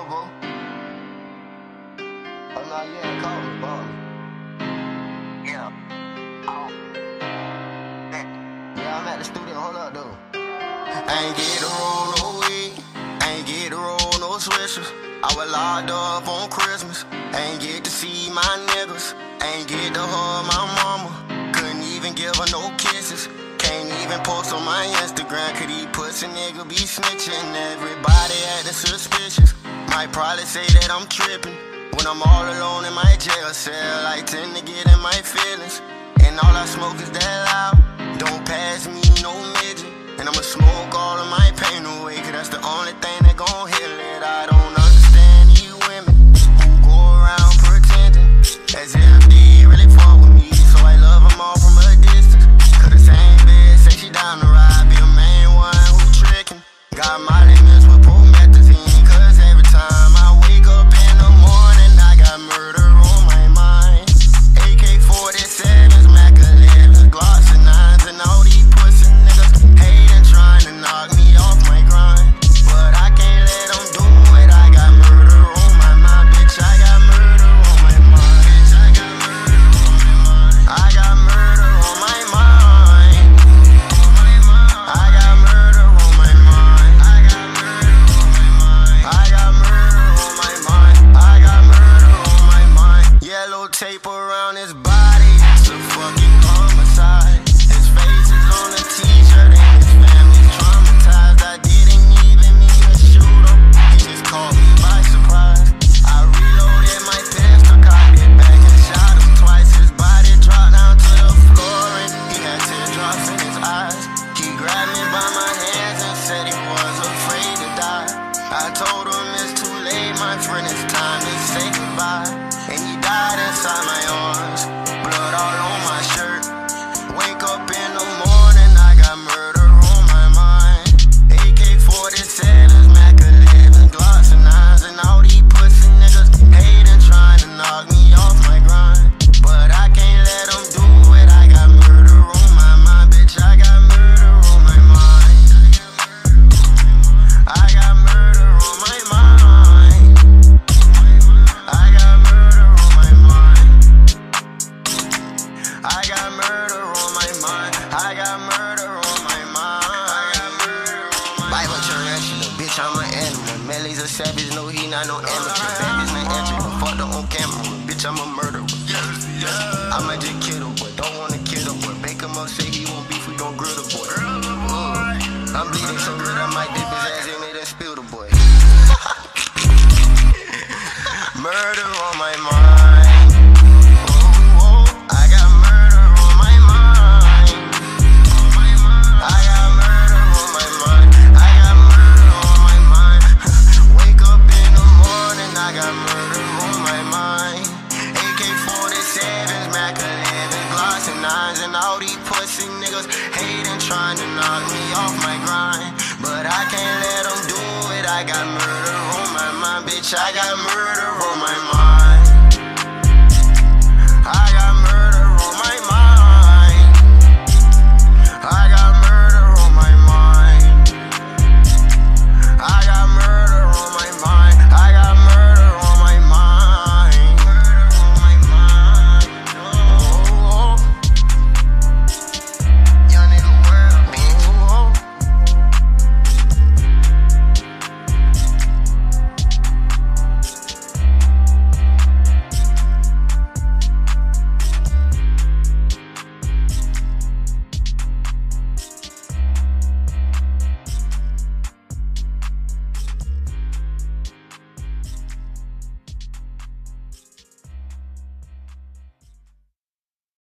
bro. Oh, no, you ain't call me, bro. Yeah. Yeah, I'm at the studio. Hold up, though. Ain't get to roll no weed. Ain't get to roll no switches. I was locked up on Christmas. Ain't get to see my niggas. Ain't get to hug my mama. Couldn't even give her no kisses. Can't even post on my Instagram, could these pussy nigga be snitching? Everybody acting suspicious. Might probably say that I'm tripping. When I'm all alone in my jail cell, I tend to get in my feelings. And all I smoke is that loud. Don't pass me no midget. And I'ma smoke all of my pain away, cause that's the only thing that gon' heal it. I don't understand these women who go around pretending as if they really fuck with me. So I love them all from a distance. Cause the same bitch say she down to ride, be a main one who trickin'. Got my limits with promethazine, cause every time I wake up in the morning, I got murder on my mind. AK-47s, Mac 11s, Glocks and 9s, and all these pussy niggas hatin', trying to knock me off my grind. But I can't let them do it, I got murder on my mind, bitch, I got murder on my mind. Bitch, I got murder on my mind. I got murder on my mind. I got murder on my mind. I got murder on my mind. I got murder on my mind. Yellow tape around his body, it's a fucking homicide. His face is on a t-shirt and his family's traumatized. I didn't even mean to shoot him, he just caught me by surprise. I reloaded my pistol, cocked it back and shot him twice. His body dropped down to the floor and he had teardrops in his eyes. He grabbed me by my hands and said he was afraid to die. I told him it's too late, my friend, it's time to say goodbye. And he died inside my arms, blood all on my shirt. Wake up in the morning, I got murder on my mind. AK-47s, Mac 11s, Glocks and 9s, and all these pussy niggas hatin', trying to knock me off my grind. But I can't let them do it, I got murder on my mind, bitch, I got murder on my mind. I got murder on my mind. I got murder on my mind. I got murder on my mind. I got murder on my mind. Bible terrestrial, bitch, I'm an animal. Melly's a savage, no, he not no amateur. Baby's not entry, fucked up on camera. Bitch, I'm a murderer. I might just kill the boy, don't wanna kill the boy. Bake him up, say he won't beef, we gon' grill the boy. I'm bleeding so good, I might dip his ass in it and spill the boy. Murder on my mind. Oh, I got murder on my mind. I got murder on my mind. I got murder on my mind. Wake up in the morning, I got murder on my mind. AK-47s, Mac 11s, Glocks and 9s, and all these pussy niggas hatin', trying to knock me off my grind. But I can't let them do it, I got murder on my mind, bitch, I got murder